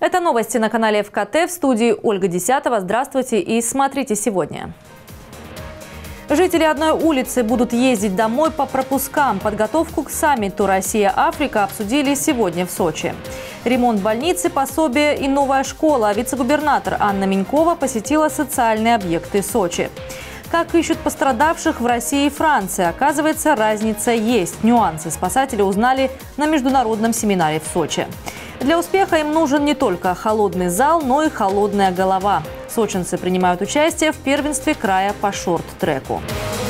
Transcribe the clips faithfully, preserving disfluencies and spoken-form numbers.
Это новости на канале эф ка тэ, в студии Ольга Десятова. Здравствуйте и смотрите сегодня. Жители одной улицы будут ездить домой по пропускам. Подготовку к саммиту «Россия-Африка» обсудили сегодня в Сочи. Ремонт больницы, пособие и новая школа. Вице-губернатор Анна Минькова посетила социальные объекты Сочи. Как ищут пострадавших в России и Франции? Оказывается, разница есть. Нюансы спасатели узнали на международном семинаре в Сочи. Для успеха им нужен не только холодный зал, но и холодная голова. Сочинцы принимают участие в первенстве края по шорт-треку.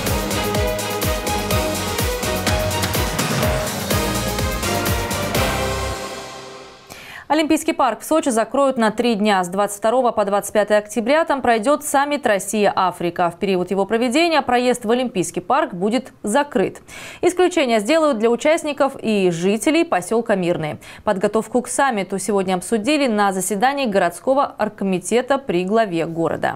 Олимпийский парк в Сочи закроют на три дня. С двадцать второго по двадцать пятое октября там пройдет саммит «Россия-Африка». В период его проведения проезд в Олимпийский парк будет закрыт. Исключение сделают для участников и жителей поселка Мирный. Подготовку к саммиту сегодня обсудили на заседании городского оргкомитета при главе города.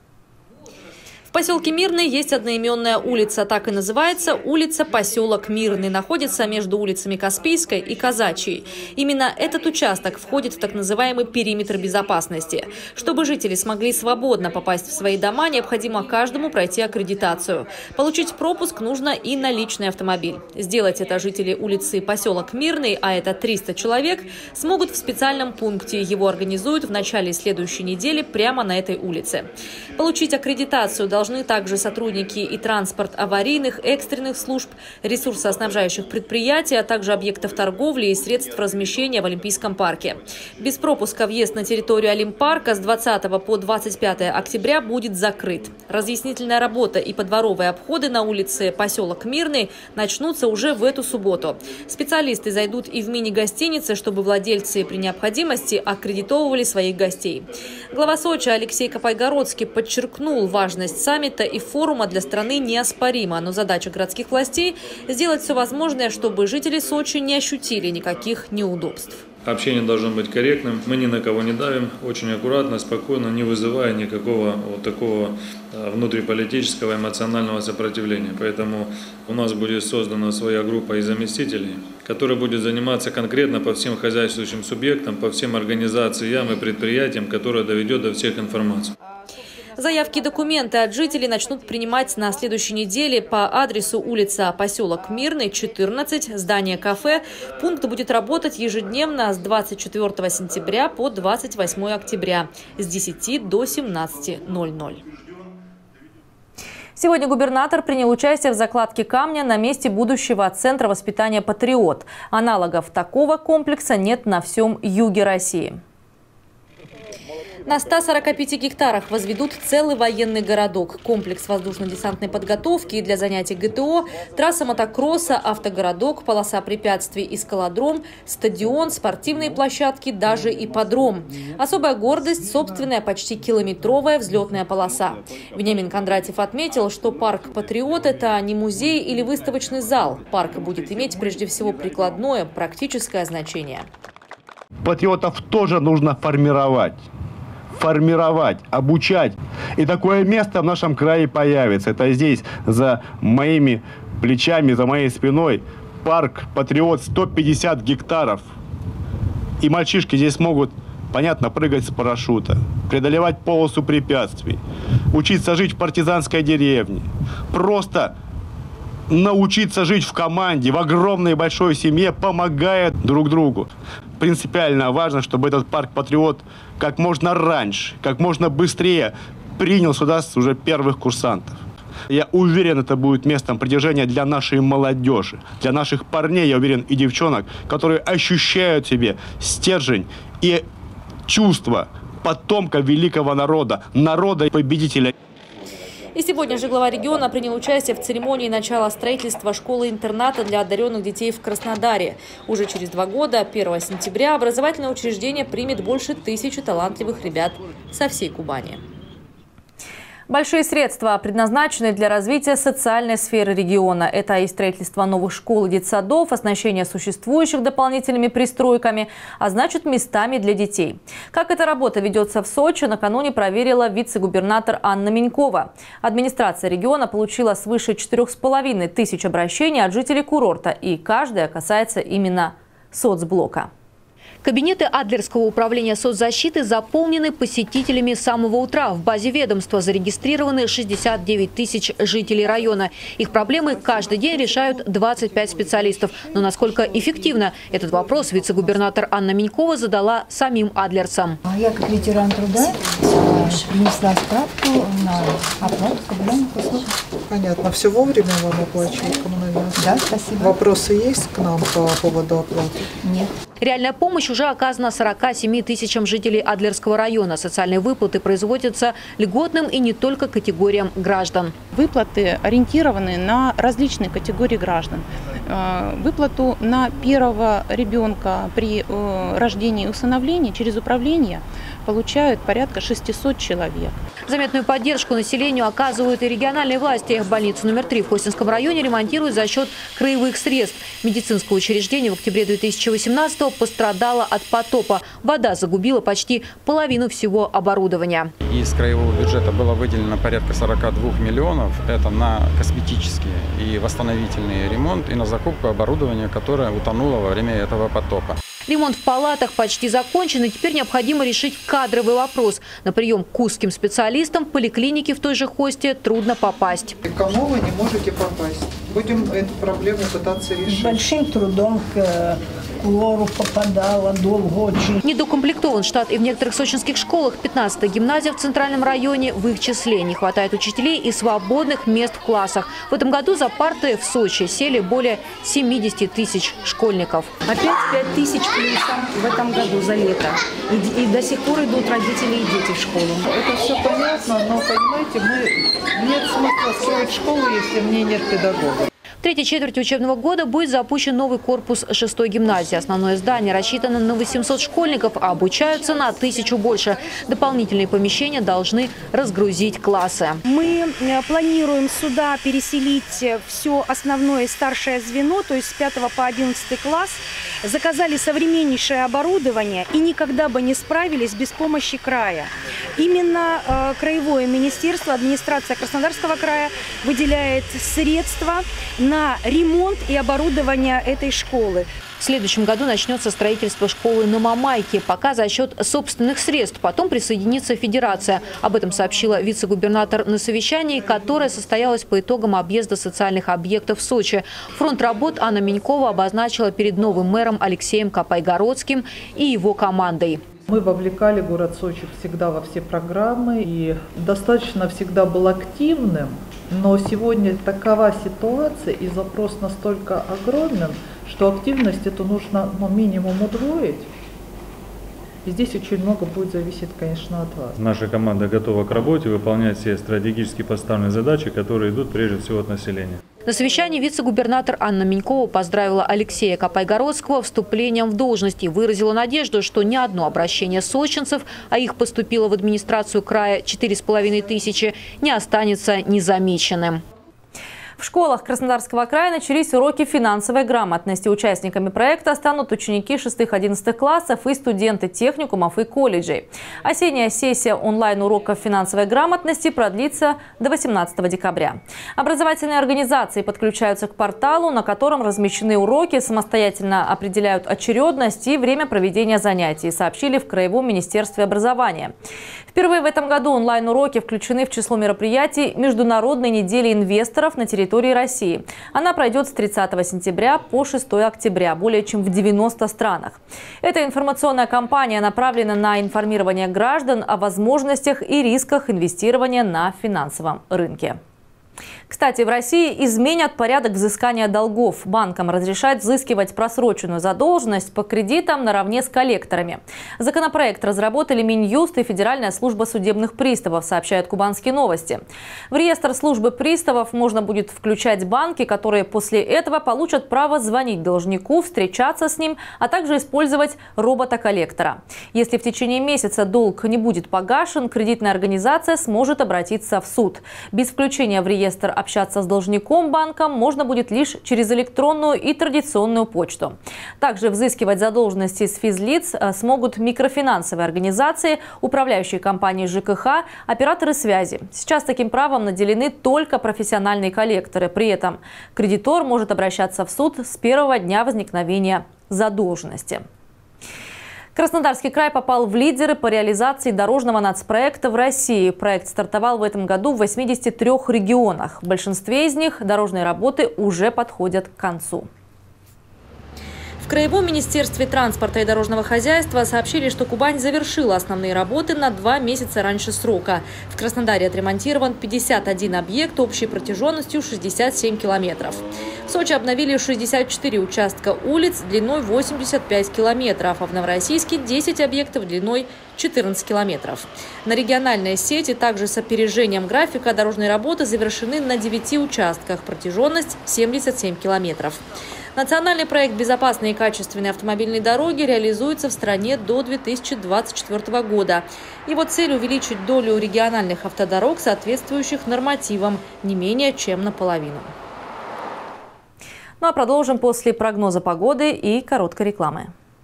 В поселке Мирный есть одноименная улица, так и называется улица поселок Мирный. Находится между улицами Каспийской и Казачьей. Именно этот участок входит в так называемый периметр безопасности. Чтобы жители смогли свободно попасть в свои дома, необходимо каждому пройти аккредитацию. Получить пропуск нужно и на личный автомобиль. Сделать это жители улицы поселок Мирный, а это триста человек, смогут в специальном пункте. Его организуют в начале следующей недели прямо на этой улице. Получить аккредитацию должны Должны также сотрудники и транспорт аварийных, экстренных служб, ресурсоснабжающих предприятий, а также объектов торговли и средств размещения в Олимпийском парке. Без пропуска въезд на территорию Олимпарка с двадцатого по двадцать пятое октября будет закрыт. Разъяснительная работа и подворовые обходы на улице поселок Мирный начнутся уже в эту субботу. Специалисты зайдут и в мини-гостиницы, чтобы владельцы при необходимости аккредитовывали своих гостей. Глава Сочи Алексей Копайгородский подчеркнул важность саммита и форума для страны неоспорима, но задача городских властей – сделать все возможное, чтобы жители Сочи не ощутили никаких неудобств. Общение должно быть корректным, мы ни на кого не давим, очень аккуратно, спокойно, не вызывая никакого вот такого внутриполитического эмоционального сопротивления. Поэтому у нас будет создана своя группа из заместителей, которая будет заниматься конкретно по всем хозяйствующим субъектам, по всем организациям и предприятиям, которая доведет до всех информацию. Заявки и документы от жителей начнут принимать на следующей неделе по адресу улица поселок Мирный, четырнадцать, здание кафе. Пункт будет работать ежедневно с двадцать четвёртого сентября по двадцать восьмое октября с десяти до семнадцати ноль-ноль. Сегодня губернатор принял участие в закладке камня на месте будущего центра воспитания «Патриот». Аналогов такого комплекса нет на всем юге России. На ста сорока пяти гектарах возведут целый военный городок, комплекс воздушно-десантной подготовки и для занятий гэ тэ о, трасса мотокросса, автогородок, полоса препятствий и скалодром, стадион, спортивные площадки, даже ипподром. Особая гордость – собственная почти километровая взлетная полоса. Вениамин Кондратьев отметил, что парк «Патриот» – это не музей или выставочный зал. Парк будет иметь прежде всего прикладное, практическое значение. Патриотов тоже нужно формировать. формировать, обучать. И такое место в нашем крае появится. Это здесь, за моими плечами, за моей спиной, парк «Патриот», сто пятьдесят гектаров. И мальчишки здесь могут, понятно, прыгать с парашюта, преодолевать полосу препятствий, учиться жить в партизанской деревне, просто научиться жить в команде, в огромной большой семье, помогая друг другу. Принципиально важно, чтобы этот парк «Патриот» как можно раньше, как можно быстрее принял сюда уже первых курсантов. Я уверен, это будет местом притяжения для нашей молодежи, для наших парней, я уверен, и девчонок, которые ощущают в себе стержень и чувство потомка великого народа, народа-победителя. И сегодня же глава региона принял участие в церемонии начала строительства школы-интерната для одаренных детей в Краснодаре. Уже через два года, первого сентября, образовательное учреждение примет больше тысячи талантливых ребят со всей Кубани. Большие средства предназначены для развития социальной сферы региона. Это и строительство новых школ и детсадов, оснащение существующих дополнительными пристройками, а значит местами для детей. Как эта работа ведется в Сочи, накануне проверила вице-губернатор Анна Минькова. Администрация региона получила свыше четырёх с половиной тысяч обращений от жителей курорта, и каждая касается именно соцблока. Кабинеты Адлерского управления соцзащиты заполнены посетителями с самого утра. В базе ведомства зарегистрированы шестьдесят девять тысяч жителей района. Их проблемы каждый день решают двадцать пять специалистов. Но насколько эффективно? Этот вопрос вице-губернатор Анна Минькова задала самим адлерцам. Я, как ветеран труда, принесла справку на оплату коммунальных услуг. Понятно. Все вовремя вам оплачивают коммунальные услуги? Да, спасибо. Вопросы есть к нам по поводу оплаты? Нет. Реальная помощь уже оказана сорока семи тысячам жителей Адлерского района. Социальные выплаты производятся льготным и не только категориям граждан. Выплаты ориентированы на различные категории граждан. Выплату на первого ребенка при рождении и усыновлении через управление получают порядка шестисот человек. Заметную поддержку населению оказывают и региональные власти. Больницу номер три в Костинском районе ремонтируют за счет краевых средств. Медицинское учреждение в октябре две тысячи восемнадцатого пострадало от потопа. Вода загубила почти половину всего оборудования. Из краевого бюджета было выделено порядка сорока двух миллионов. Это на косметический и восстановительный ремонт и на закупку оборудования, которое утонуло во время этого потопа. Ремонт в палатах почти закончен, и теперь необходимо решить кадровый вопрос. На прием к узким специалистам в поликлинике в той же Хосте трудно попасть. И кому вы не можете попасть? Будем эту проблему пытаться решить. С большим трудом к лору попадала, долго очень. Недокомплектован штат и в некоторых сочинских школах. пятнадцатая гимназия в центральном районе в их числе. Не хватает учителей и свободных мест в классах. В этом году за парты в Сочи сели более семидесяти тысяч школьников. Опять пять тысяч плюсом в этом году за лето. И, и до сих пор идут родители и дети в школу. Это все понятно, но, понимаете, мы нет смысла строить школу, если в ней нет педагогов. В третьей четверти учебного года будет запущен новый корпус шестой гимназии. Основное здание рассчитано на восемьсот школьников, а обучаются на тысячу больше. Дополнительные помещения должны разгрузить классы. Мы планируем сюда переселить все основное старшее звено, то есть с пятого по одиннадцатый класс. Заказали современнейшее оборудование и никогда бы не справились без помощи края. Именно э, краевое министерство, администрация Краснодарского края выделяет средства на ремонт и оборудование этой школы. В следующем году начнется строительство школы на Мамайке, пока за счет собственных средств. Потом присоединится федерация. Об этом сообщила вице-губернатор на совещании, которое состоялось по итогам объезда социальных объектов в Сочи. Фронт работ Анна Минькова обозначила перед новым мэром Алексеем Капайгородским и его командой. Мы вовлекали город Сочи всегда во все программы и достаточно всегда был активным. Но сегодня такова ситуация и запрос настолько огромен, что активность эту нужно ну, минимум удвоить. И здесь очень много будет зависеть, конечно, от вас. Наша команда готова к работе, выполнять все стратегически поставленные задачи, которые идут прежде всего от населения. На совещании вице-губернатор Анна Минькова поздравила Алексея Капайгородского вступлением в должность и выразила надежду, что ни одно обращение сочинцев, а их поступило в администрацию края четыре с половиной тысячи, не останется незамеченным. В школах Краснодарского края начались уроки финансовой грамотности. Участниками проекта станут ученики шестых-одиннадцатых классов и студенты техникумов и колледжей. Осенняя сессия онлайн-уроков финансовой грамотности продлится до восемнадцатого декабря. Образовательные организации подключаются к порталу, на котором размещены уроки, самостоятельно определяют очередность и время проведения занятий, сообщили в Краевом министерстве образования. Впервые в этом году онлайн-уроки включены в число мероприятий Международной недели инвесторов на территории России. Она пройдет с тридцатого сентября по шестое октября, более чем в девяноста странах. Эта информационная кампания направлена на информирование граждан о возможностях и рисках инвестирования на финансовом рынке. Кстати, в России изменят порядок взыскания долгов. Банкам разрешают взыскивать просроченную задолженность по кредитам наравне с коллекторами. Законопроект разработали Минюст и Федеральная служба судебных приставов, сообщают Кубанские новости. В реестр службы приставов можно будет включать банки, которые после этого получат право звонить должнику, встречаться с ним, а также использовать робота-коллектора. Если в течение месяца долг не будет погашен, кредитная организация сможет обратиться в суд. Без включения в реестр общаться с должником банком можно будет лишь через электронную и традиционную почту. Также взыскивать задолженности с физлиц смогут микрофинансовые организации, управляющие компании ЖКХ, операторы связи. Сейчас таким правом наделены только профессиональные коллекторы. При этом кредитор может обращаться в суд с первого дня возникновения задолженности. Краснодарский край попал в лидеры по реализации дорожного нацпроекта в России. Проект стартовал в этом году в восьмидесяти трёх регионах. В большинстве из них дорожные работы уже подходят к концу. В Краевом министерстве транспорта и дорожного хозяйства сообщили, что Кубань завершила основные работы на два месяца раньше срока. В Краснодаре отремонтирован пятьдесят один объект общей протяженностью шестьдесят семь километров. В Сочи обновили шестьдесят четыре участка улиц длиной восемьдесят пять километров, а в Новороссийске десять объектов длиной четырнадцать километров. На региональной сети также с опережением графика дорожные работы завершены на девяти участках, протяженность семьдесят семь километров. Национальный проект «Безопасные и качественные автомобильные дороги» реализуется в стране до две тысячи двадцать четвёртого года. Его цель – увеличить долю региональных автодорог, соответствующих нормативам, не менее чем наполовину. Ну а продолжим после прогноза погоды и короткой рекламы.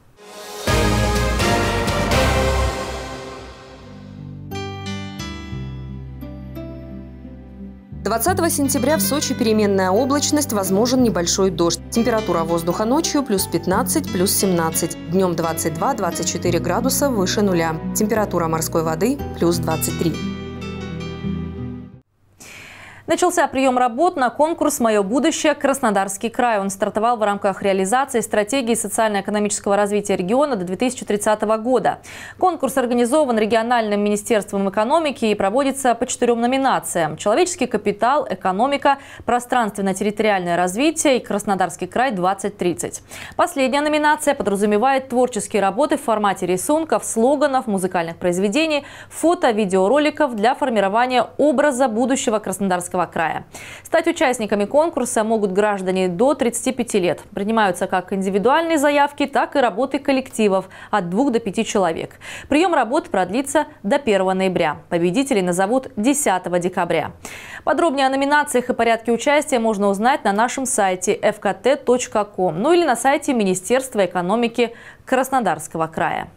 двадцатого сентября в Сочи переменная облачность, возможен небольшой дождь. Температура воздуха ночью плюс пятнадцать, плюс семнадцать. Днем двадцать два — двадцать четыре градуса выше нуля. Температура морской воды плюс двадцать три. Начался прием работ на конкурс «Мое будущее. Краснодарский край». Он стартовал в рамках реализации стратегии социально-экономического развития региона до две тысячи тридцатого года. Конкурс организован региональным министерством экономики и проводится по четырем номинациям: человеческий капитал, экономика, пространственно-территориальное развитие и Краснодарский край двадцать тридцать. Последняя номинация подразумевает творческие работы в формате рисунков, слоганов, музыкальных произведений, фото, видеороликов для формирования образа будущего Краснодарского края. Стать участниками конкурса могут граждане до тридцати пяти лет. Принимаются как индивидуальные заявки, так и работы коллективов от двух до пяти человек. Прием работ продлится до первого ноября. Победителей назовут десятого декабря. Подробнее о номинациях и порядке участия можно узнать на нашем сайте эф ка тэ точка ком, ну или на сайте Министерства экономики Краснодарского края.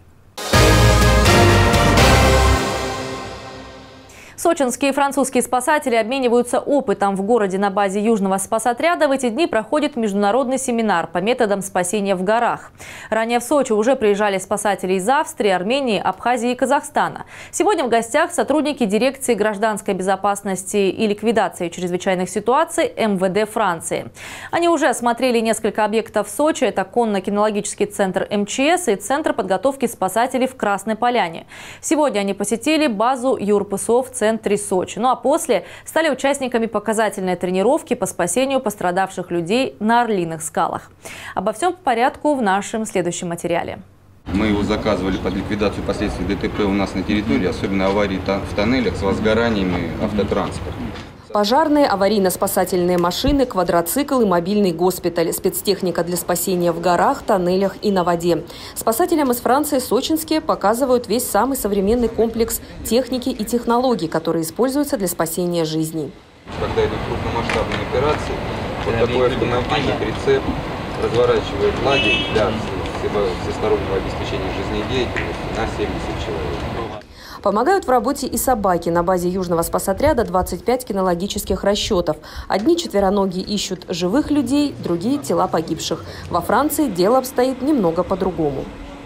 Сочинские и французские спасатели обмениваются опытом. В городе на базе Южного спасотряда в эти дни проходит международный семинар по методам спасения в горах. Ранее в Сочи уже приезжали спасатели из Австрии, Армении, Абхазии и Казахстана. Сегодня в гостях сотрудники дирекции гражданской безопасности и ликвидации чрезвычайных ситуаций эм вэ дэ Франции. Они уже осмотрели несколько объектов в Сочи. Это конно-кинологический центр эм че эс и Центр подготовки спасателей в Красной Поляне. Сегодня они посетили базу ю эр пэ эс о в центре В центре Сочи. Ну а после стали участниками показательной тренировки по спасению пострадавших людей на Орлиных скалах. Обо всем по порядку в нашем следующем материале. Мы его заказывали под ликвидацию последствий дэ тэ пэ у нас на территории, особенно аварии в тоннелях с возгораниями автотранспорта. Пожарные, аварийно-спасательные машины, квадроцикл и мобильный госпиталь, спецтехника для спасения в горах, тоннелях и на воде. Спасателям из Франции сочинские показывают весь самый современный комплекс техники и технологий, которые используются для спасения жизней. Когда идут крупномасштабные операции, вот такой автомобильный прицеп разворачивает лагерь для всестороннего обеспечения жизнедеятельности на семьдесят человек. Помогают в работе и собаки. На базе Южного спасотряда двадцать пять кинологических расчетов. Одни четвероногие ищут живых людей, другие – тела погибших. Во Франции дело обстоит немного по-другому.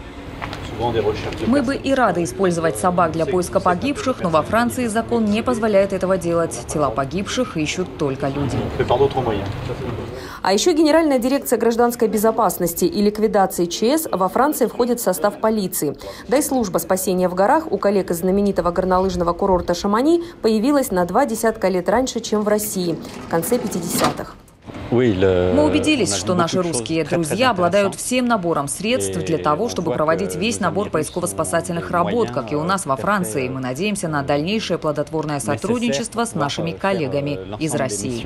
Мы бы и рады использовать собак для поиска погибших, но во Франции закон не позволяет этого делать. Тела погибших ищут только люди. А еще Генеральная дирекция гражданской безопасности и ликвидации че эс во Франции входит в состав полиции. Да и служба спасения в горах у коллег из знаменитого горнолыжного курорта Шамани появилась на два десятка лет раньше, чем в России, в конце пятидесятых. Мы убедились, что наши русские друзья обладают всем набором средств для того, чтобы проводить весь набор поисково-спасательных работ, как и у нас во Франции. Мы надеемся на дальнейшее плодотворное сотрудничество с нашими коллегами из России.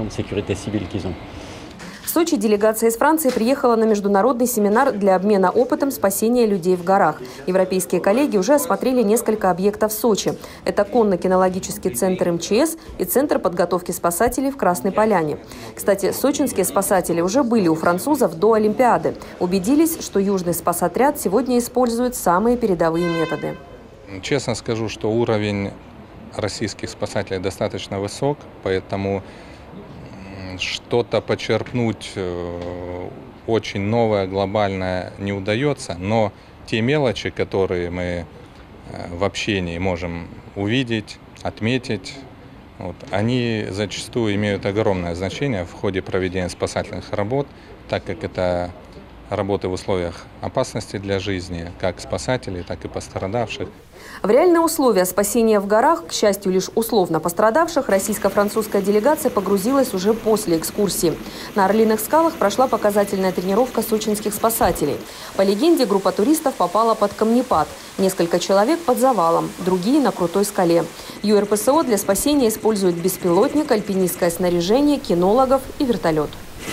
В Сочи делегация из Франции приехала на международный семинар для обмена опытом спасения людей в горах. Европейские коллеги уже осмотрели несколько объектов в Сочи. Это конно-кинологический центр эм че эс и Центр подготовки спасателей в Красной Поляне. Кстати, сочинские спасатели уже были у французов до Олимпиады. Убедились, что Южный спасотряд сегодня использует самые передовые методы. Честно скажу, что уровень российских спасателей достаточно высок, поэтому что-то почерпнуть очень новое, глобальное не удается, но те мелочи, которые мы в общении можем увидеть, отметить, вот, они зачастую имеют огромное значение в ходе проведения спасательных работ, так как это работы в условиях опасности для жизни, как спасателей, так и пострадавших. В реальные условия спасения в горах, к счастью, лишь условно пострадавших, российско-французская делегация погрузилась уже после экскурсии. На Орлиных скалах прошла показательная тренировка сочинских спасателей. По легенде, группа туристов попала под камнепад. Несколько человек под завалом, другие на крутой скале. ю эр пэ эс о для спасения использует беспилотник, альпинистское снаряжение, кинологов и вертолет.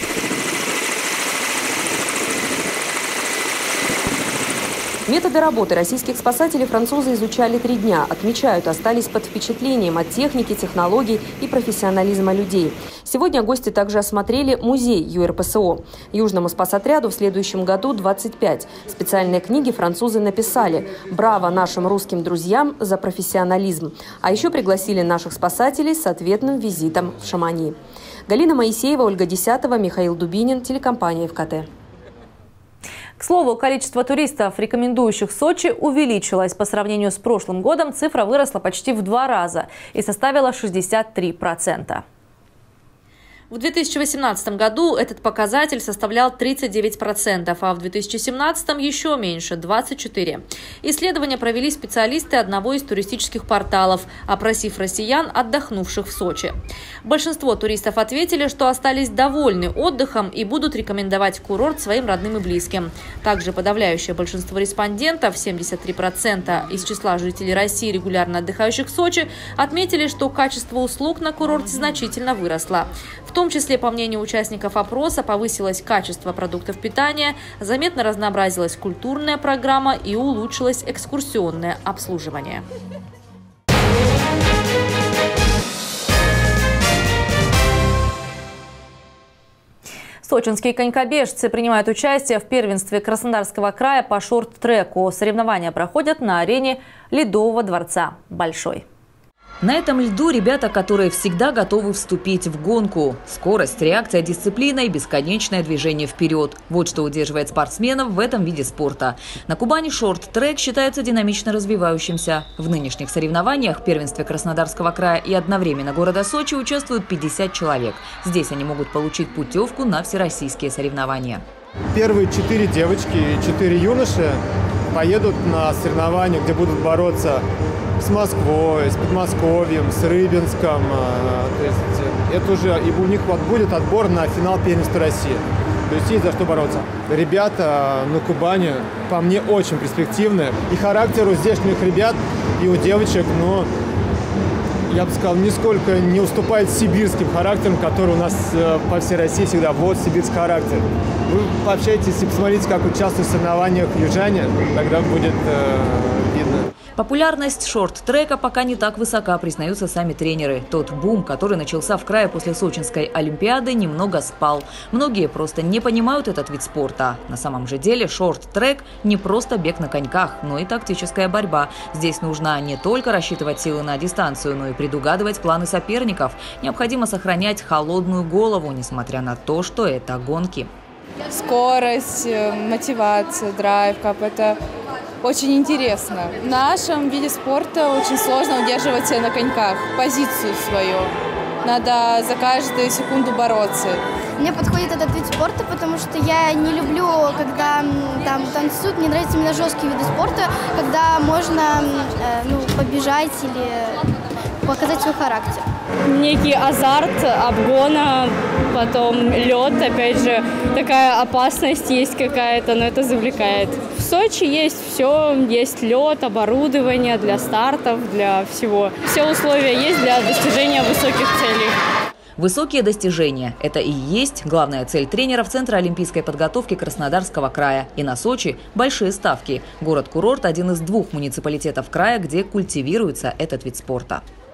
Методы работы российских спасателей французы изучали три дня. Отмечают, остались под впечатлением от техники, технологий и профессионализма людей. Сегодня гости также осмотрели музей ю эр пэ эс о. Южному спасотряду в следующем году двадцать пять. Специальные книги французы написали «Браво нашим русским друзьям за профессионализм». А еще пригласили наших спасателей с ответным визитом в Шамани. Галина Моисеева, Ольга Десятова, Михаил Дубинин, телекомпания эф ка тэ. К слову, количество туристов, рекомендующих Сочи, увеличилось. По сравнению с прошлым годом цифра выросла почти в два раза и составила шестьдесят три процента. В две тысячи восемнадцатом году этот показатель составлял тридцать девять процентов, а в две тысячи семнадцатом еще меньше – двадцать четыре процента. Исследования провели специалисты одного из туристических порталов, опросив россиян, отдохнувших в Сочи. Большинство туристов ответили, что остались довольны отдыхом и будут рекомендовать курорт своим родным и близким. Также подавляющее большинство респондентов – семьдесят три процента из числа жителей России, регулярно отдыхающих в Сочи, отметили, что качество услуг на курорте значительно выросло. В том числе, по мнению участников опроса, повысилось качество продуктов питания, заметно разнообразилась культурная программа и улучшилось экскурсионное обслуживание. Сочинские конькобежцы принимают участие в первенстве Краснодарского края по шорт-треку. Соревнования проходят на арене Ледового дворца «Большой». На этом льду ребята, которые всегда готовы вступить в гонку. Скорость, реакция, дисциплина и бесконечное движение вперед. Вот что удерживает спортсменов в этом виде спорта. На Кубани шорт-трек считается динамично развивающимся. В нынешних соревнованиях в первенстве Краснодарского края и одновременно города Сочи участвуют пятьдесят человек. Здесь они могут получить путевку на всероссийские соревнования. Первые четыре девочки и четыре юноши поедут на соревнования, где будут бороться с Москвой, с Подмосковьем, с Рыбинском. То есть это уже и у них вот будет отбор на финал первенства России. То есть есть за что бороться. Ребята на Кубани по мне очень перспективные. И характер у здешних ребят и у девочек, ну, я бы сказал, нисколько не уступает сибирским характерам, которые у нас по всей России всегда. Вот сибирский характер. Вы пообщаетесь и посмотрите, как участвуют в соревнованиях южане, тогда будет э, видно. Популярность шорт-трека пока не так высока, признаются сами тренеры. Тот бум, который начался в крае после Сочинской Олимпиады, немного спал. Многие просто не понимают этот вид спорта. На самом же деле шорт-трек не просто бег на коньках, но и тактическая борьба. Здесь нужно не только рассчитывать силы на дистанцию, но и предугадывать планы соперников. Необходимо сохранять холодную голову, несмотря на то, что это гонки. Скорость, мотивация, драйв, как это очень интересно. В нашем виде спорта очень сложно удерживать себя на коньках, позицию свою. Надо за каждую секунду бороться. Мне подходит этот вид спорта, потому что я не люблю, когда там танцуют. Мне нравятся именно жесткие виды спорта, когда можно э, ну, побежать или показать свой характер. Некий азарт обгона, потом лед, опять же, такая опасность есть какая-то, но это завлекает. В Сочи есть все, есть лед, оборудование для стартов, для всего. Все условия есть для достижения высоких целей. Высокие достижения – это и есть главная цель тренеров Центра олимпийской подготовки Краснодарского края. И на Сочи – большие ставки. Город-курорт – один из двух муниципалитетов края, где культивируется этот вид спорта.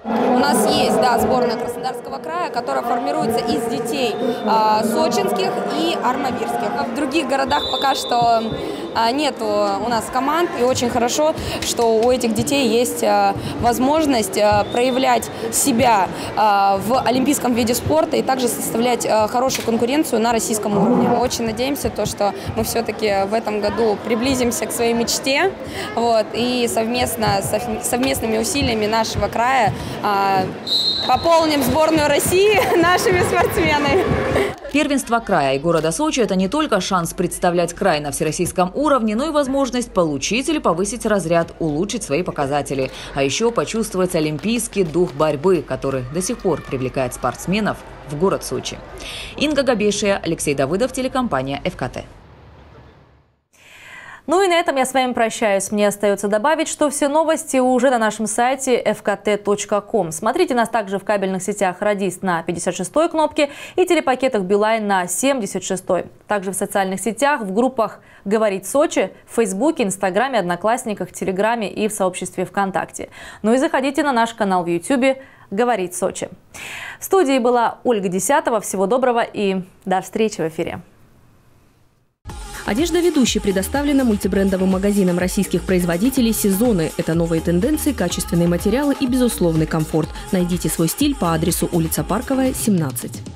У нас есть, да, сборная Краснодарского края, которая формируется из детей э, сочинских и армавирских. В других городах пока что э, нету у нас команд, и очень хорошо, что у этих детей есть э, возможность э, проявлять себя э, в олимпийском виде спорта и также составлять э, хорошую конкуренцию на российском уровне. Мы очень надеемся, то, что мы все-таки в этом году приблизимся к своей мечте, вот, и совместно, совместными усилиями нашего края пополним сборную России нашими спортсменами. Первенство края и города Сочи – это не только шанс представлять край на всероссийском уровне, но и возможность получить или повысить разряд, улучшить свои показатели. А еще почувствовать олимпийский дух борьбы, который до сих пор привлекает спортсменов в город Сочи. Инга Габешия, Алексей Давыдов, телекомпания эф ка тэ. Ну и на этом я с вами прощаюсь. Мне остается добавить, что все новости уже на нашем сайте эф ка тэ точка ком. Смотрите нас также в кабельных сетях «Радист» на пятьдесят шестой кнопке и телепакетах «Билайн» на семьдесят шестой. Также в социальных сетях, в группах «Говорит Сочи», в Фейсбуке, Инстаграме, Одноклассниках, Телеграме и в сообществе ВКонтакте. Ну и заходите на наш канал в Ютубе «Говорит Сочи». В студии была Ольга Десятова. Всего доброго и до встречи в эфире. Одежда ведущей предоставлена мультибрендовым магазином российских производителей «Сезоны». Это новые тенденции, качественные материалы и безусловный комфорт. Найдите свой стиль по адресу улица Парковая, семнадцать.